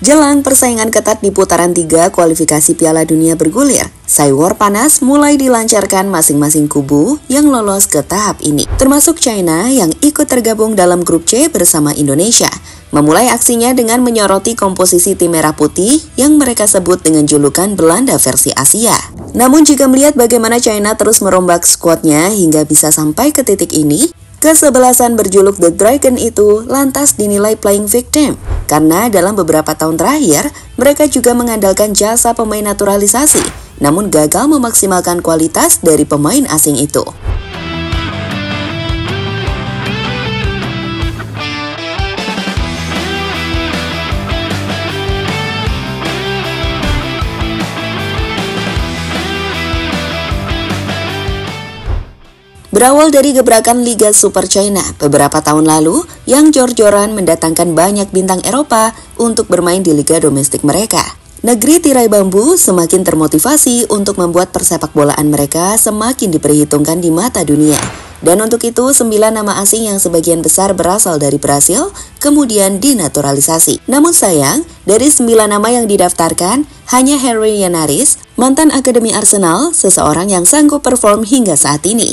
Jelang persaingan ketat di putaran 3 kualifikasi Piala Dunia bergulir, Cywar panas mulai dilancarkan masing-masing kubu yang lolos ke tahap ini. Termasuk China yang ikut tergabung dalam grup C bersama Indonesia. Memulai aksinya dengan menyoroti komposisi tim merah putih yang mereka sebut dengan julukan Belanda versi Asia. Namun jika melihat bagaimana China terus merombak skuadnya hingga bisa sampai ke titik ini, kesebelasan berjuluk The Dragon itu lantas dinilai playing victim. Karena dalam beberapa tahun terakhir, mereka juga mengandalkan jasa pemain naturalisasi, namun gagal memaksimalkan kualitas dari pemain asing itu. Berawal dari gebrakan Liga Super China beberapa tahun lalu yang jor-joran mendatangkan banyak bintang Eropa untuk bermain di liga domestik mereka. Negeri tirai bambu semakin termotivasi untuk membuat persepak bolaan mereka semakin diperhitungkan di mata dunia. Dan untuk itu 9 nama asing yang sebagian besar berasal dari Brasil kemudian dinaturalisasi. Namun sayang, dari 9 nama yang didaftarkan, hanya Harry Yanaris, mantan akademi Arsenal, seseorang yang sanggup perform hingga saat ini.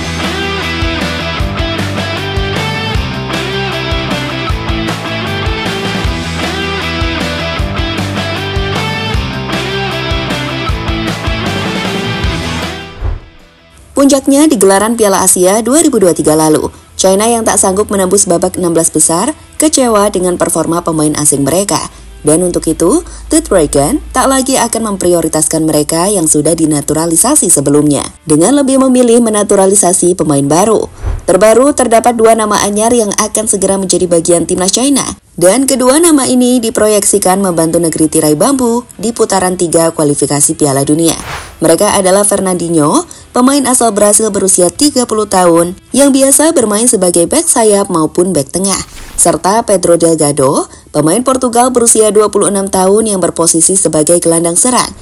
Puncaknya di gelaran Piala Asia 2023 lalu, China yang tak sanggup menembus babak 16 besar kecewa dengan performa pemain asing mereka. Dan untuk itu, The Dragon tak lagi akan memprioritaskan mereka yang sudah dinaturalisasi sebelumnya, dengan lebih memilih menaturalisasi pemain baru. Terbaru terdapat 2 nama anyar yang akan segera menjadi bagian timnas China. Dan kedua nama ini diproyeksikan membantu negeri tirai bambu di putaran 3 kualifikasi Piala Dunia. Mereka adalah Fernandinho, pemain asal Brasil berusia 30 tahun yang biasa bermain sebagai bek sayap maupun bek tengah, serta Pedro Delgado, pemain Portugal berusia 26 tahun yang berposisi sebagai gelandang serang.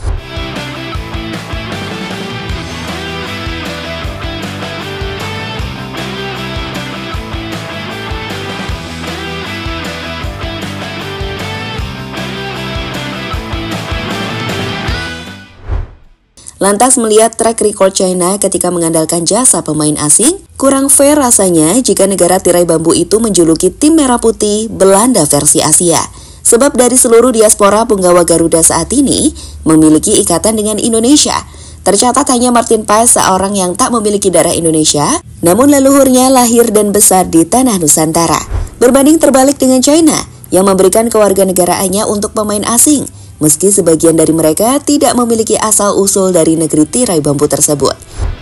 Lantas melihat track record China ketika mengandalkan jasa pemain asing, kurang fair rasanya jika negara tirai bambu itu menjuluki tim merah putih Belanda versi Asia. Sebab dari seluruh diaspora punggawa Garuda saat ini memiliki ikatan dengan Indonesia. Tercatat hanya Martin Paes seorang yang tak memiliki darah Indonesia, namun leluhurnya lahir dan besar di tanah Nusantara. Berbanding terbalik dengan China yang memberikan kewarganegaraannya untuk pemain asing, meski sebagian dari mereka tidak memiliki asal-usul dari negeri tirai bambu tersebut.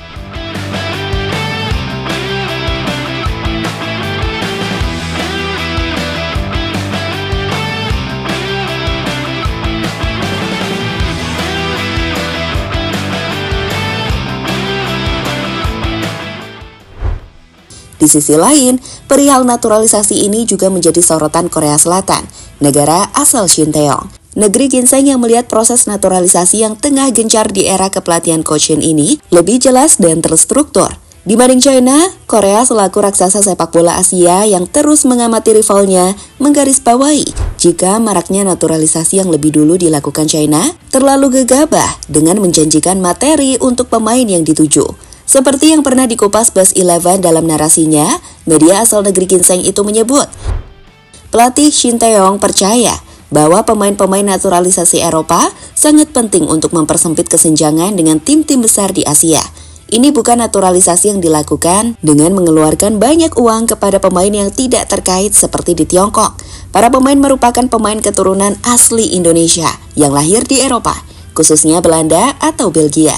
Di sisi lain, perihal naturalisasi ini juga menjadi sorotan Korea Selatan, negara asal Shin Tae-yong. Negeri ginseng yang melihat proses naturalisasi yang tengah gencar di era kepelatihan Coach Shin ini lebih jelas dan terstruktur. Dibanding China, Korea selaku raksasa sepak bola Asia yang terus mengamati rivalnya menggarisbawahi jika maraknya naturalisasi yang lebih dulu dilakukan China terlalu gegabah dengan menjanjikan materi untuk pemain yang dituju. Seperti yang pernah dikupas Buzz 11 dalam narasinya, media asal negeri ginseng itu menyebut, pelatih Shin Tae-yong percaya bahwa pemain-pemain naturalisasi Eropa sangat penting untuk mempersempit kesenjangan dengan tim-tim besar di Asia. Ini bukan naturalisasi yang dilakukan dengan mengeluarkan banyak uang kepada pemain yang tidak terkait seperti di Tiongkok. Para pemain merupakan pemain keturunan asli Indonesia yang lahir di Eropa, khususnya Belanda atau Belgia.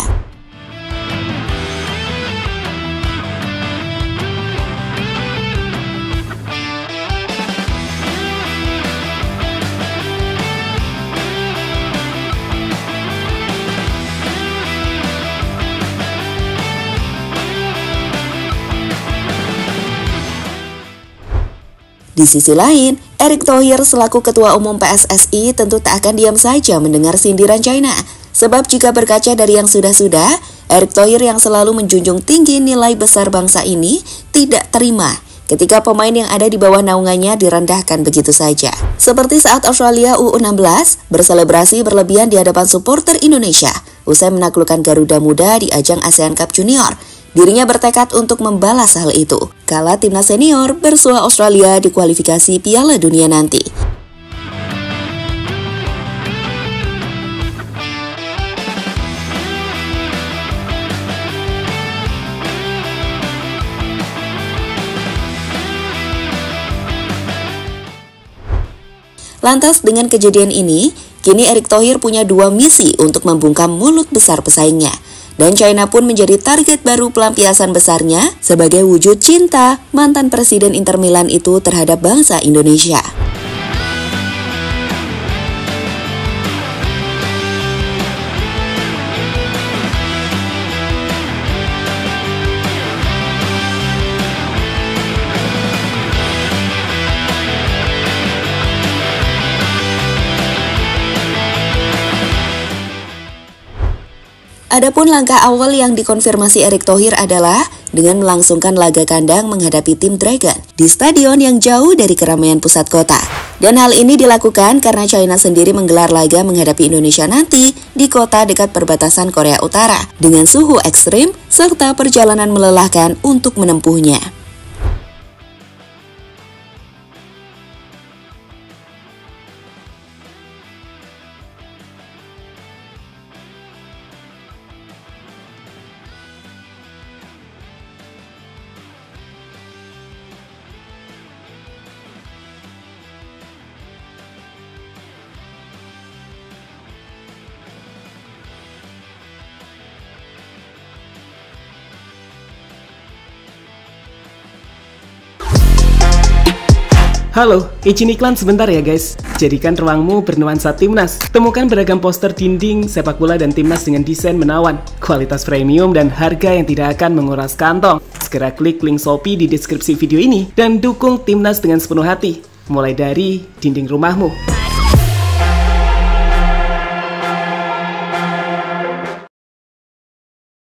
Di sisi lain, Erick Thohir selaku Ketua Umum PSSI tentu tak akan diam saja mendengar sindiran China. Sebab jika berkaca dari yang sudah-sudah, Erick Thohir yang selalu menjunjung tinggi nilai besar bangsa ini tidak terima ketika pemain yang ada di bawah naungannya direndahkan begitu saja. Seperti saat Australia U16 berselebrasi berlebihan di hadapan supporter Indonesia usai menaklukkan Garuda Muda di ajang ASEAN Cup Junior. Dirinya bertekad untuk membalas hal itu kala timnas senior bersua Australia di kualifikasi Piala Dunia nanti. Lantas dengan kejadian ini, kini Erick Thohir punya 2 misi untuk membungkam mulut besar pesaingnya. Dan China pun menjadi target baru pelampiasan besarnya sebagai wujud cinta mantan Presiden Inter Milan itu terhadap bangsa Indonesia. Adapun langkah awal yang dikonfirmasi Erick Thohir adalah dengan melangsungkan laga kandang menghadapi tim Dragon di stadion yang jauh dari keramaian pusat kota. Dan hal ini dilakukan karena China sendiri menggelar laga menghadapi Indonesia nanti di kota dekat perbatasan Korea Utara dengan suhu ekstrim serta perjalanan melelahkan untuk menempuhnya. Halo, izin iklan sebentar ya guys. Jadikan ruangmu bernuansa timnas. Temukan beragam poster dinding, sepak bola dan timnas dengan desain menawan, kualitas premium dan harga yang tidak akan menguras kantong. Segera klik link Shopee di deskripsi video ini dan dukung timnas dengan sepenuh hati. Mulai dari dinding rumahmu.